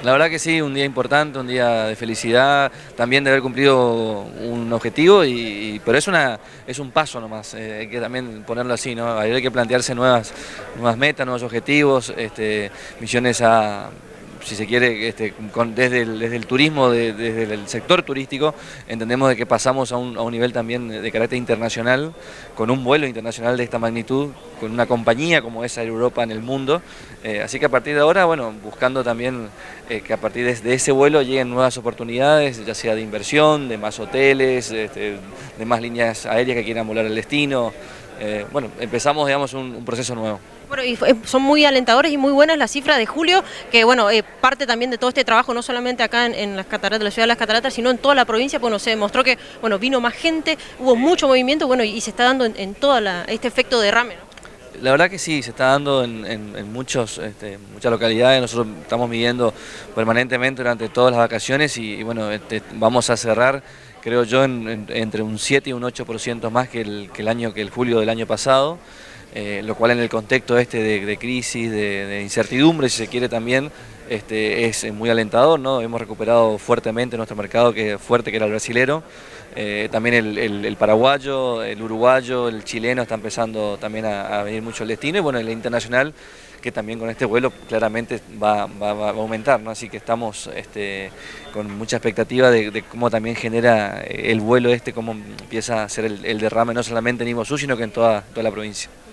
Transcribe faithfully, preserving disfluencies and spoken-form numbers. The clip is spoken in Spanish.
La verdad que sí, un día importante, un día de felicidad, también de haber cumplido un objetivo, y, y- pero es, una, es un paso nomás, eh, hay que también ponerlo así, ¿no? Hay que plantearse nuevas, nuevas metas, nuevos objetivos, este, misiones a, si se quiere, este, con- desde, el, desde el turismo, de- desde el sector turístico, entendemos de que pasamos a un, a un nivel también de carácter internacional, con un vuelo internacional de esta magnitud, con una compañía como es Air Europa en el mundo, eh, así que a partir de ahora, bueno, buscando también eh, que a partir de, de ese vuelo lleguen nuevas oportunidades, ya sea de inversión, de más hoteles, este, de más líneas aéreas que quieran volar al destino. Eh, bueno, empezamos, digamos, un, un proceso nuevo. Bueno, y fue- son muy alentadores y muy buenas las cifras de julio, que bueno, eh, parte también de todo este trabajo, no solamente acá en, en las cataratas, la ciudad de las cataratas, sino en toda la provincia. Bueno, se demostró que bueno, vino más gente, hubo mucho movimiento, bueno, y, y se está dando en, en todo este efecto derrame, ¿no? La verdad que sí, se está dando en, en- en muchos, este, muchas localidades. Nosotros estamos midiendo permanentemente durante todas las vacaciones, y, y bueno, este, vamos a cerrar, creo yo, en- en- entre un siete y un ocho por ciento más que el, que el año, que el julio del año pasado, eh, lo cual en el contexto este de, de crisis, de, de incertidumbre, si se quiere también, este, es muy alentador, ¿no? Hemos recuperado fuertemente nuestro mercado, que fuerte que era el brasilero. Eh, también el, el- el paraguayo, el uruguayo, el chileno está empezando también a, a venir mucho al destino, y bueno, el internacional, que también con este vuelo claramente va, va- va a aumentar, ¿no? Así que estamos este, con mucha expectativa de, de cómo también genera el vuelo este, cómo empieza a ser el, el derrame no solamente en Iguazú, sino que en toda, toda la provincia.